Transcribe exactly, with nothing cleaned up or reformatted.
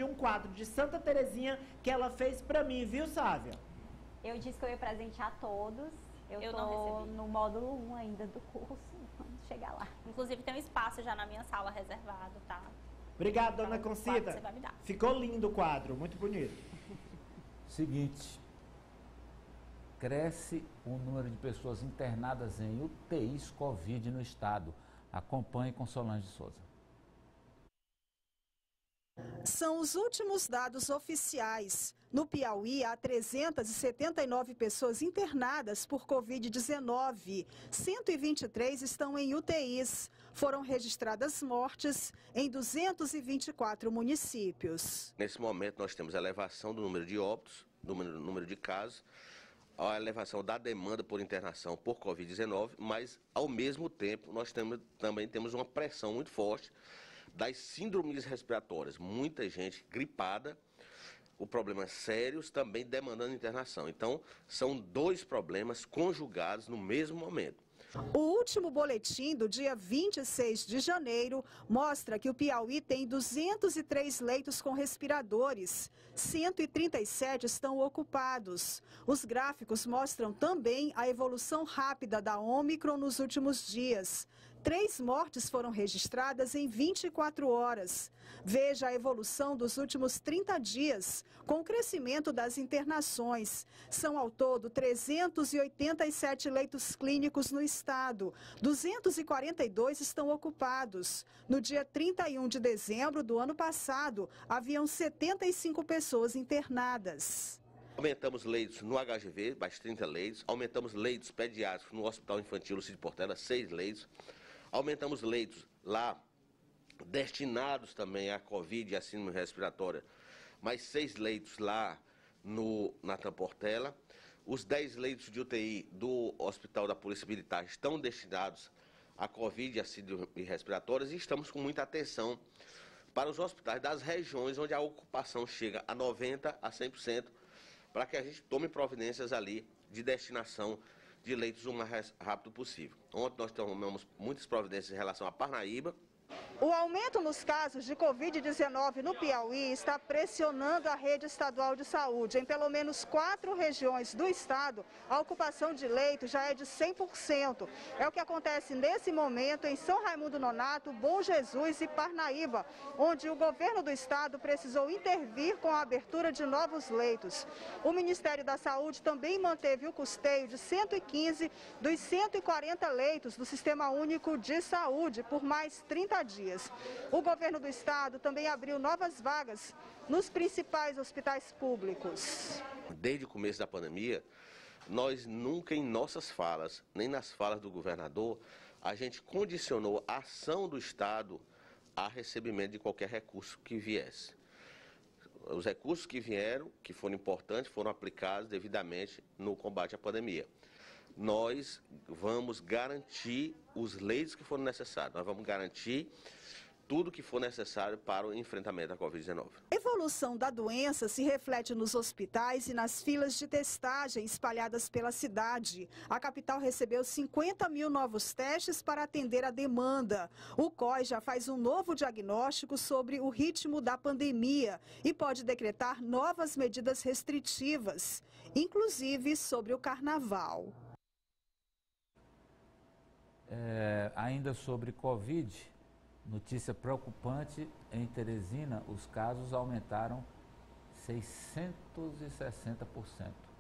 de um quadro de Santa Terezinha que ela fez pra mim, viu, Sávia? Eu disse que eu ia presentear todos. Eu, Eu tô não recebi. no módulo um ainda do curso, quando chegar lá. Inclusive tem um espaço já na minha sala reservado, tá? Obrigado, dona Então, Concita. você vai me dar. Ficou lindo o quadro, muito bonito. Seguinte, cresce o número de pessoas internadas em U T Is Covid no estado. Acompanhe com Solange Souza. São os últimos dados oficiais. No Piauí, há trezentas e setenta e nove pessoas internadas por Covid dezenove. cento e vinte e três estão em U T Is. Foram registradas mortes em duzentos e vinte e quatro municípios. Nesse momento, nós temos a elevação do número de óbitos, do número, número de casos, a elevação da demanda por internação por Covid dezenove, mas, ao mesmo tempo, nós temos, também temos uma pressão muito forte das síndromes respiratórias. Muita gente gripada, o problemas sérios também demandando internação. Então, são dois problemas conjugados no mesmo momento. O último boletim do dia vinte e seis de janeiro mostra que o Piauí tem duzentos e três leitos com respiradores, cento e trinta e sete estão ocupados. Os gráficos mostram também a evolução rápida da Ômicron nos últimos dias. Três mortes foram registradas em vinte e quatro horas. Veja a evolução dos últimos trinta dias, com o crescimento das internações. São ao todo trezentos e oitenta e sete leitos clínicos no estado. duzentos e quarenta e dois estão ocupados. No dia trinta e um de dezembro do ano passado, haviam setenta e cinco pessoas internadas. Aumentamos leitos no H G V, mais trinta leitos. Aumentamos leitos pediátricos no Hospital Infantil Lucídio Portela, seis leitos. Aumentamos leitos lá, destinados também à Covid e à síndrome respiratória, mais seis leitos lá no Natan Portela. Os dez leitos de U T I do Hospital da Polícia Militar estão destinados à Covid e à síndrome respiratórias, e estamos com muita atenção para os hospitais das regiões onde a ocupação chega a noventa por cento a cem por cento, para que a gente tome providências ali de destinação de leitos o mais rápido possível. Ontem nós tomamos muitas providências em relação a Parnaíba. O aumento nos casos de Covid dezenove no Piauí está pressionando a rede estadual de saúde. Em pelo menos quatro regiões do estado, a ocupação de leitos já é de cem por cento. É o que acontece nesse momento em São Raimundo Nonato, Bom Jesus e Parnaíba, onde o governo do estado precisou intervir com a abertura de novos leitos. O Ministério da Saúde também manteve o custeio de cento e quinze dos cento e quarenta leitos do Sistema Único de Saúde por mais trinta dias. O governo do estado também abriu novas vagas nos principais hospitais públicos. Desde o começo da pandemia, nós nunca em nossas falas, nem nas falas do governador, a gente condicionou a ação do estado a recebimento de qualquer recurso que viesse. Os recursos que vieram, que foram importantes, foram aplicados devidamente no combate à pandemia. Nós vamos garantir os leitos que forem necessários, nós vamos garantir tudo que for necessário para o enfrentamento da Covid dezenove. A evolução da doença se reflete nos hospitais e nas filas de testagem espalhadas pela cidade. A capital recebeu cinquenta mil novos testes para atender a demanda. O C O I já faz um novo diagnóstico sobre o ritmo da pandemia e pode decretar novas medidas restritivas, inclusive sobre o carnaval. É, ainda sobre Covid, notícia preocupante: em Teresina, os casos aumentaram seiscentos e sessenta por cento.